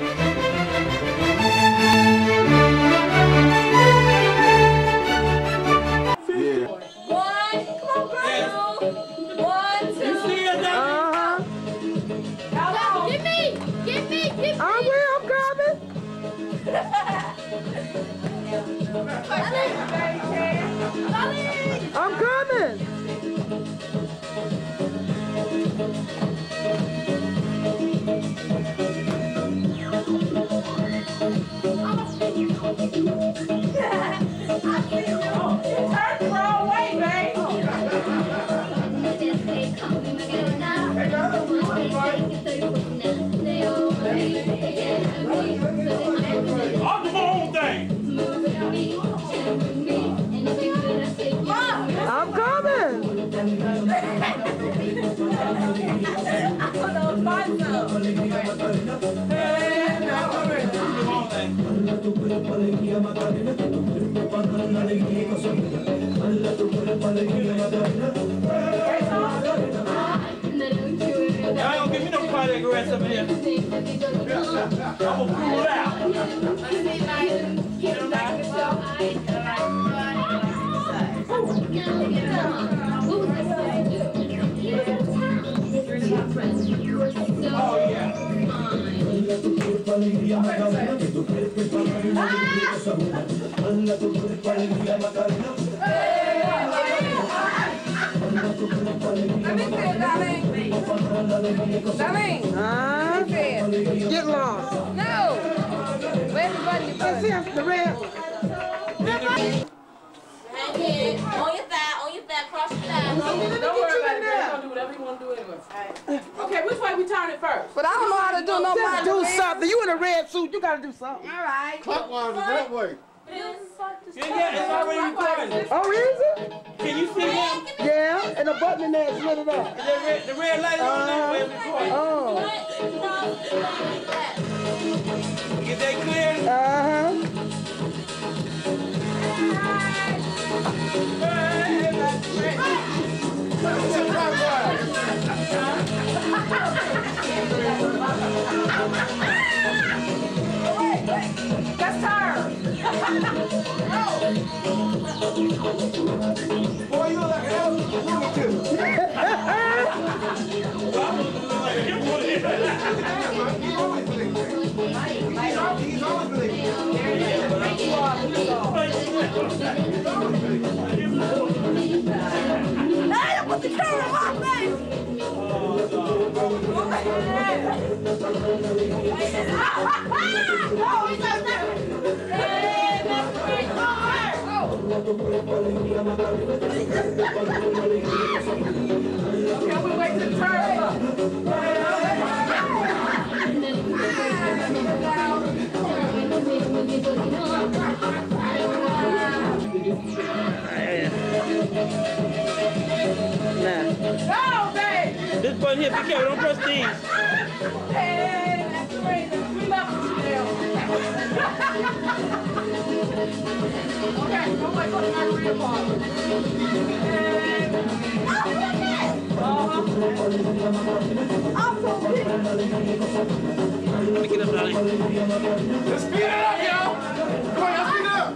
I'm coming. I'm coming. Y'all don't give me no cardiac arrest up here. I'm gonna pull it out. Oh yeah. Get lost. No. Where's the button? Let's see the red. On your thigh, cross your thigh. Don't worry about it, girl. You're gonna do whatever you want to do anyway. Okay, which way we turn it first? But I don't know how to do no Just do something. You in a red suit. You gotta do something. All right. Clockwise is that way. Yeah, it's already recording. Oh, is it? Can you see him? Yeah, and the button in there is lit it up. The red light is on that way it's recording. Oh. Is that clear? Uh-huh. Let's turn. Boy, you look like an elephant. He's always Hey, put the camera on my face! Can we wait to turn? Go, babe! This button here, be careful, don't press these. Hey, that's great. We love you, Janelle. Okay, don't wait for the margarita part. Let me get up, darling. Let's speed it up, y'all. Come on, y'all speed it up.